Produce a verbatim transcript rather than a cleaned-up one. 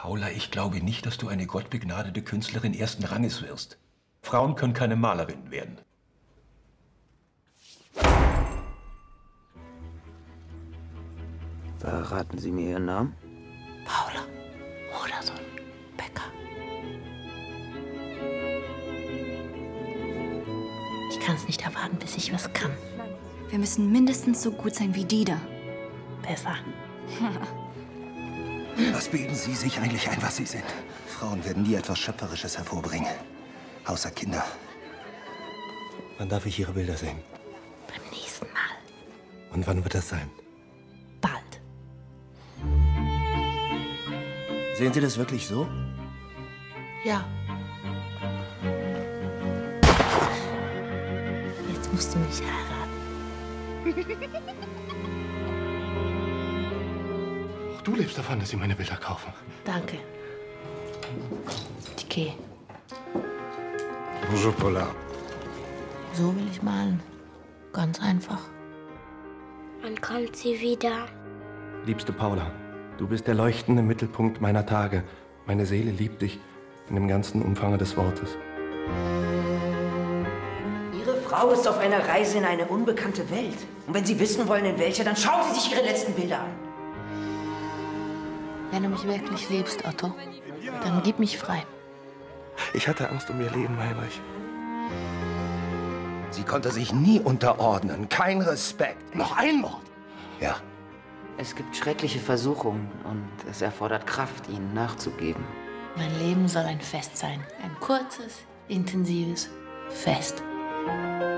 Paula, ich glaube nicht, dass du eine gottbegnadete Künstlerin ersten Ranges wirst. Frauen können keine Malerinnen werden. Verraten Sie mir Ihren Namen? Paula Modersohn Becker. Ich kann es nicht erwarten, bis ich was kann. Wir müssen mindestens so gut sein wie die da. Besser. Was bilden Sie sich eigentlich ein, was Sie sind? Frauen werden nie etwas Schöpferisches hervorbringen. Außer Kinder. Wann darf ich Ihre Bilder sehen? Beim nächsten Mal. Und wann wird das sein? Bald. Sehen Sie das wirklich so? Ja. Jetzt musst du mich heiraten. Auch du lebst davon, dass Sie meine Bilder kaufen. Danke. Ich gehe. Bonjour, Paula. So will ich malen. Ganz einfach. Wann kommt sie wieder? Liebste Paula, du bist der leuchtende Mittelpunkt meiner Tage. Meine Seele liebt dich in dem ganzen Umfange des Wortes. Ihre Frau ist auf einer Reise in eine unbekannte Welt. Und wenn Sie wissen wollen, in welche, dann schauen Sie sich Ihre letzten Bilder an. Wenn du mich wirklich liebst, Otto, dann gib mich frei. Ich hatte Angst um ihr Leben, Heinrich. Sie konnte sich nie unterordnen. Kein Respekt. Noch ein Mord? Ja. Es gibt schreckliche Versuchungen und es erfordert Kraft, ihnen nachzugeben. Mein Leben soll ein Fest sein. Ein kurzes, intensives Fest.